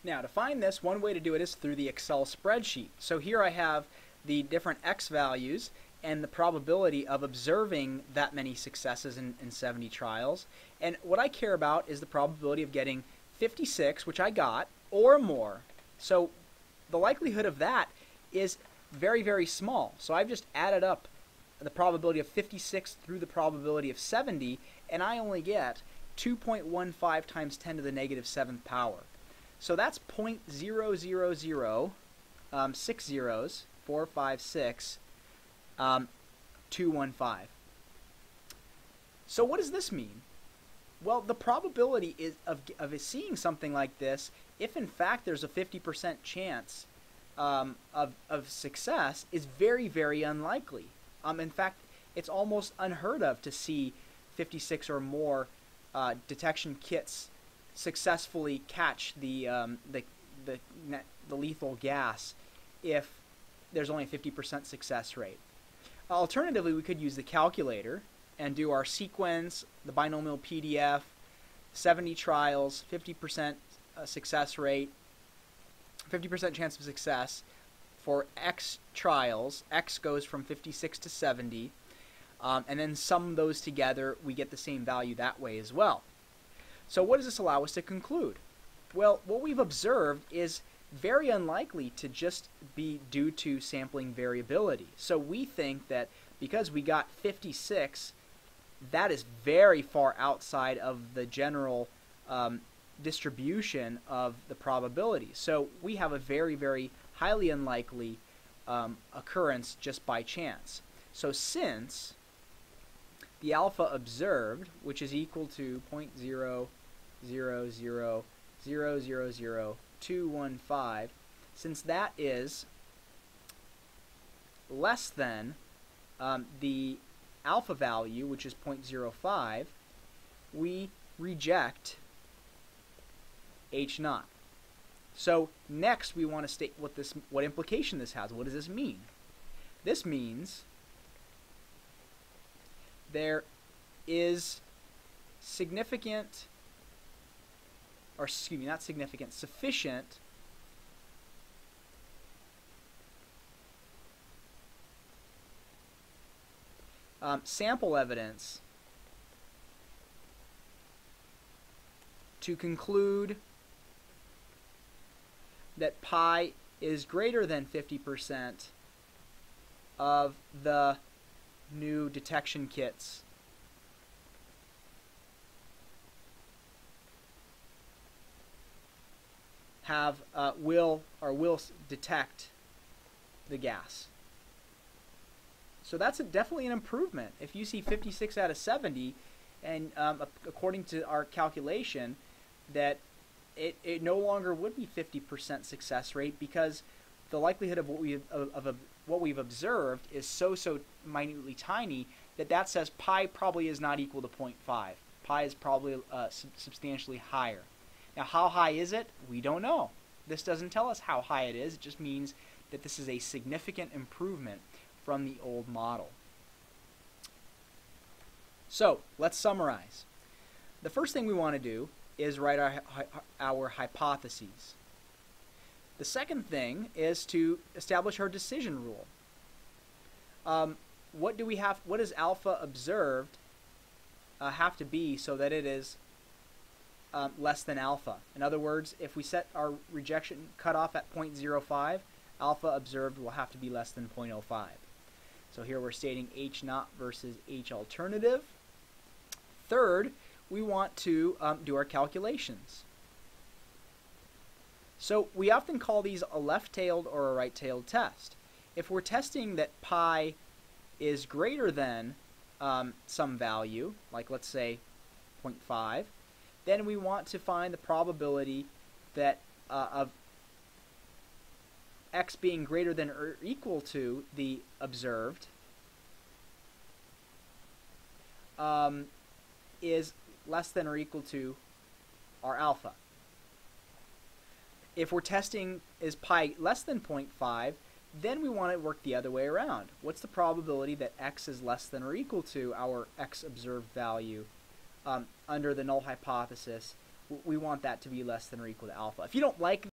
Now, to find this, one way to do it is through the Excel spreadsheet. So here I have the different X values and the probability of observing that many successes in 70 trials. And what I care about is the probability of getting 56, which I got, or more. So the likelihood of that is very, very small. So I've just added up the probability of 56 through the probability of 70, and I only get 2.15 times 10 to the negative 7th power. So that's 0.000, 6 zeros, 4, 5, 6, 215. So what does this mean? Well, the probability is of seeing something like this, if in fact there's a 50% chance of success, is very, very unlikely. In fact, it's almost unheard of to see 56 or more detection kits successfully catch the lethal gas if there's only a 50% success rate. Alternatively, we could use the calculator and do our sequence, the binomial PDF, 70 trials, 50% success rate, 50% chance of success for X trials. X goes from 56 to 70, and then sum those together, we get the same value that way as well. So what does this allow us to conclude? Well, what we've observed is very unlikely to just be due to sampling variability. So we think that because we got 56, that is very far outside of the general distribution of the probability. So we have a very, very highly unlikely occurrence just by chance. So since the alpha observed, which is equal to 0.000000215, since that is less than the alpha value, which is 0.05, we reject H naught. So next we want to state what implication this has. What does this mean? This means there is significant, or excuse me, not significant, sufficient sample evidence to conclude that pi is greater than 50% of the new detection kits will detect the gas. So that's definitely an improvement. If you see 56 out of 70, and according to our calculation, that it no longer would be 50% success rate, because the likelihood of what we've observed is so minutely tiny that says pi probably is not equal to 0.5. Pi is probably substantially higher. Now, how high is it? We don't know. This doesn't tell us how high it is. It just means that this is a significant improvement from the old model. So let's summarize. The first thing we want to do is write our hypotheses. The second thing is to establish our decision rule. What does alpha observed have to be so that it is less than alpha? In other words, if we set our rejection cutoff at 0.05, alpha observed will have to be less than 0.05. So here we're stating H naught versus H alternative. Third, we want to do our calculations. So we often call these a left-tailed or a right-tailed test. If we're testing that pi is greater than some value, like let's say 0.5, then we want to find the probability that of x being greater than or equal to the observed is less than or equal to our alpha. If we're testing is pi less than 0.5, then we want to work the other way around. What's the probability that x is less than or equal to our x observed value under the null hypothesis? We want that to be less than or equal to alpha. If you don't like